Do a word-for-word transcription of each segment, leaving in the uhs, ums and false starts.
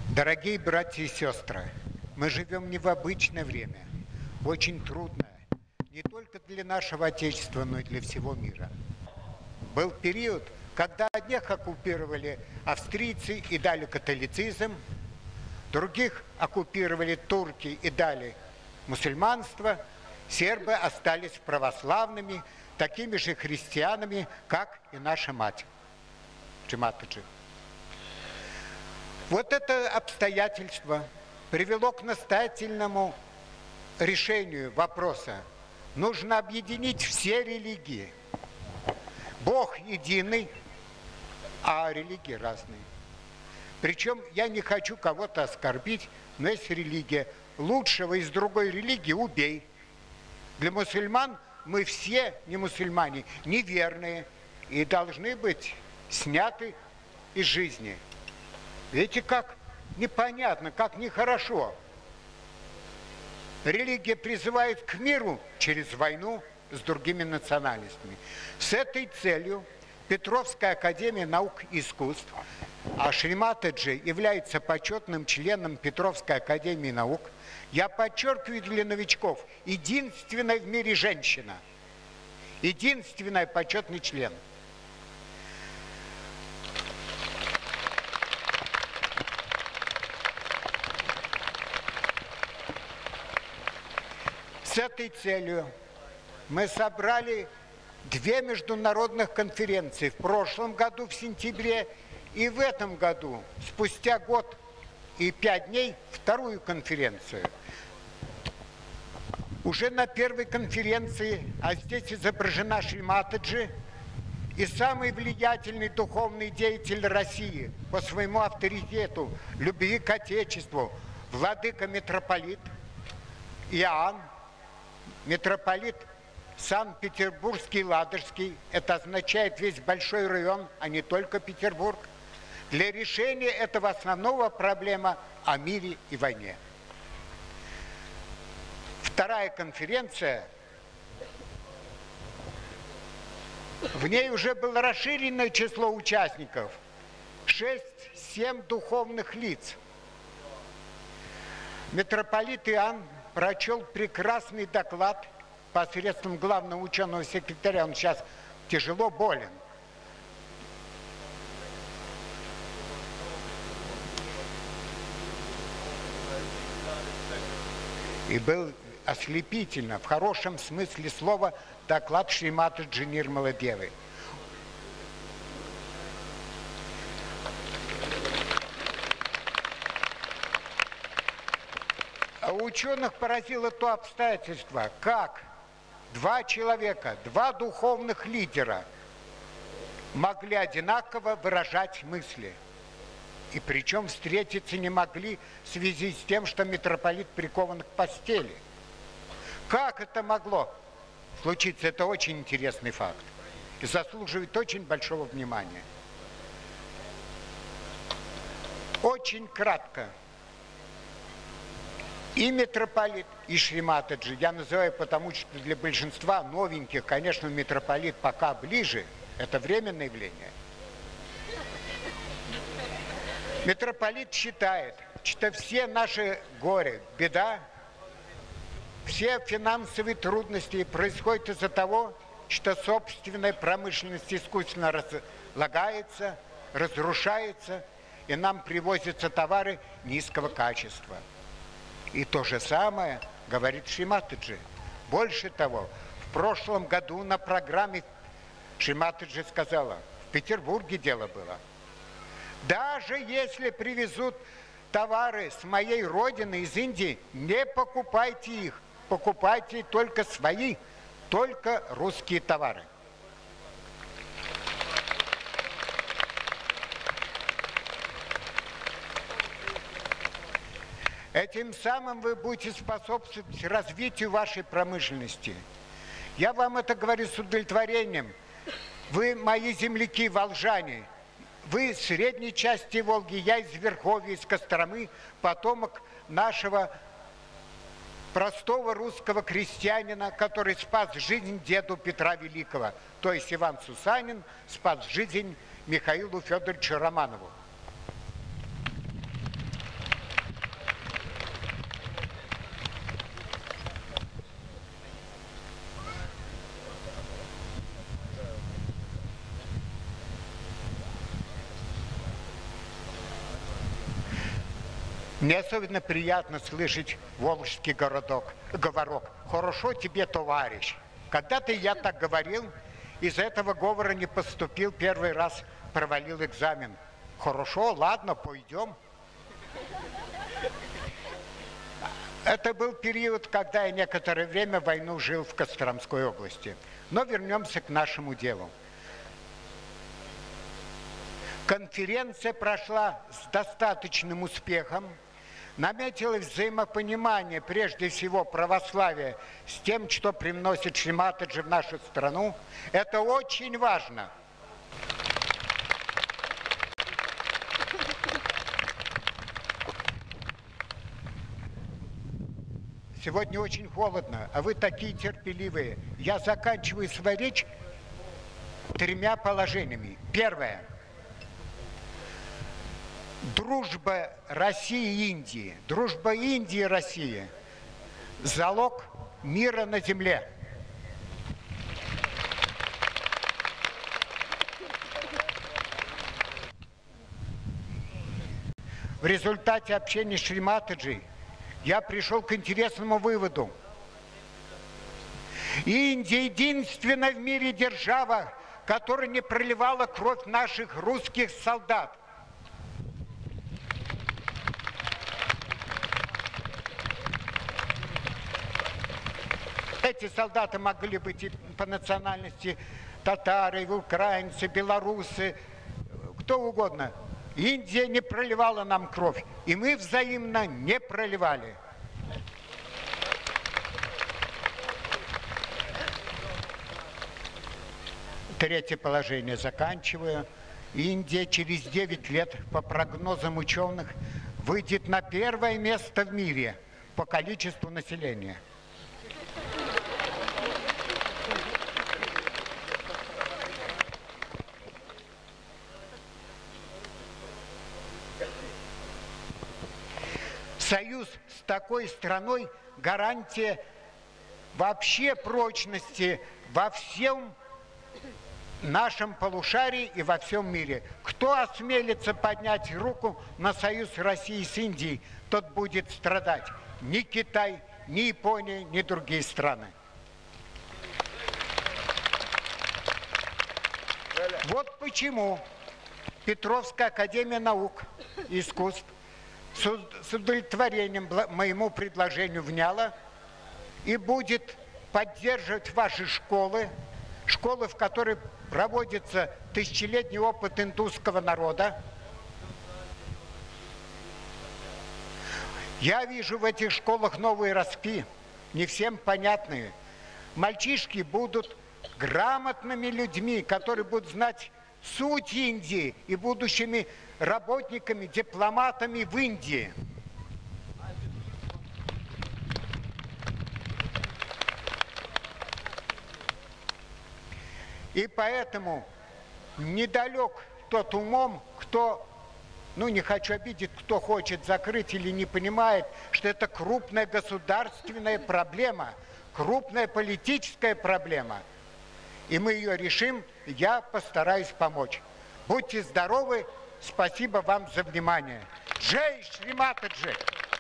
Дорогие братья и сестры, мы живем не в обычное время, очень трудное, не только для нашего Отечества, но и для всего мира. Был период, когда одних оккупировали австрийцы и дали католицизм, других оккупировали турки и дали мусульманство, сербы остались православными, такими же христианами, как и наша мать Чиматаджи. Вот это обстоятельство привело к настоятельному решению вопроса. Нужно объединить все религии. Бог единый, а религии разные. Причем я не хочу кого-то оскорбить, но есть религия. Лучшего из другой религии убей. Для мусульман мы все, не мусульмане, неверные и должны быть сняты из жизни. Видите, как непонятно, как нехорошо. Религия призывает к миру через войну с другими национальностями. С этой целью Петровская академия наук и искусств, а Шриматаджи является почетным членом Петровской академии наук, я подчеркиваю для новичков, единственная в мире женщина, единственный почетный член. С этой целью мы собрали две международных конференции. В прошлом году, в сентябре, и в этом году, спустя год и пять дней, вторую конференцию. Уже на первой конференции, а здесь изображена Шриматаджи, и самый влиятельный духовный деятель России по своему авторитету, любви к Отечеству, владыка-митрополит Иоанн, митрополит Санкт-Петербургский, Ладожский, это означает весь большой район, а не только Петербург, для решения этого основного проблема о мире и войне. Вторая конференция, в ней уже было расширенное число участников, шесть-семь духовных лиц. Митрополит Иоанн прочел прекрасный доклад посредством главного ученого секретаря, он сейчас тяжело болен. И был ослепительно, в хорошем смысле слова, доклад Шриматаджи Нирмала Девы. А у ученых поразило то обстоятельство, как два человека, два духовных лидера могли одинаково выражать мысли. И причем встретиться не могли в связи с тем, что митрополит прикован к постели. Как это могло случиться? Это очень интересный факт и заслуживает очень большого внимания. Очень кратко. И митрополит, и Шриматаджи, я называю, потому что для большинства новеньких, конечно, митрополит пока ближе, это временное явление. Митрополит считает, что все наши горе, беда, все финансовые трудности происходят из-за того, что собственная промышленность искусственно разлагается, разрушается, и нам привозятся товары низкого качества. И то же самое говорит Шриматаджи. Больше того, в прошлом году на программе Шриматаджи сказала, в Петербурге дело было. Даже если привезут товары с моей родины, из Индии, не покупайте их. Покупайте только свои, только русские товары. Этим самым вы будете способствовать развитию вашей промышленности. Я вам это говорю с удовлетворением. Вы мои земляки, волжане. Вы с средней части Волги, я из Верховья, из Костромы, потомок нашего простого русского крестьянина, который спас жизнь деду Петра Великого. То есть Иван Сусанин спас жизнь Михаилу Федоровичу Романову. Мне особенно приятно слышать волжский городок, говорок. Хорошо тебе, товарищ. Когда-то я так говорил, из этого говора не поступил, первый раз провалил экзамен. Хорошо, ладно, пойдем. Это был период, когда я некоторое время войну жил в Костромской области. Но вернемся к нашему делу. Конференция прошла с достаточным успехом. Наметилось взаимопонимание, прежде всего, православия с тем, что привносит Шри Матаджи в нашу страну. Это очень важно. Сегодня очень холодно, а вы такие терпеливые. Я заканчиваю свою речь тремя положениями. Первое. Дружба России и Индии, дружба Индии и России – залог мира на земле. В результате общения с Шри Матаджи я пришел к интересному выводу. Индия – единственная в мире держава, которая не проливала кровь наших русских солдат. Эти солдаты могли быть и по национальности татары, украинцы, белорусы, кто угодно. Индия не проливала нам кровь, и мы взаимно не проливали. Третье положение заканчиваю. Индия через девять лет, по прогнозам ученых, выйдет на первое место в мире по количеству населения. Союз с такой страной – гарантия вообще прочности во всем нашем полушарии и во всем мире. Кто осмелится поднять руку на союз России с Индией, тот будет страдать. Ни Китай, ни Япония, ни другие страны. Вот почему Петровская академия наук и искусств с удовлетворением моему предложению вняла и будет поддерживать ваши школы, школы, в которых проводится тысячелетний опыт индусского народа. Я вижу в этих школах новые распи, не всем понятные. Мальчишки будут грамотными людьми, которые будут знать суть Индии и будущими работниками, дипломатами в Индии. И поэтому недалек тот умом, кто, ну не хочу обидеть, кто хочет закрыть или не понимает, что это крупная государственная проблема, крупная политическая проблема. И мы ее решим, я постараюсь помочь. Будьте здоровы, спасибо вам за внимание. Джей Шри Матаджи!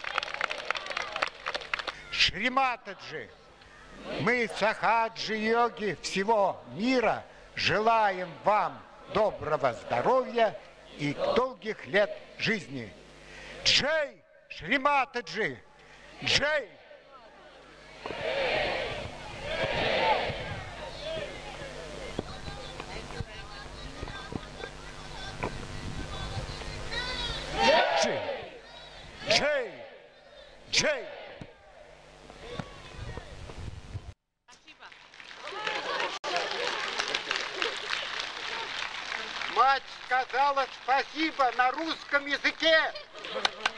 Шри Матаджи! Мы, сахаджи-йоги всего мира, желаем вам доброго здоровья и долгих лет жизни. Джей Шри Матаджи! Джей! Джей! Джей! Джей! Мать сказала спасибо на русском языке.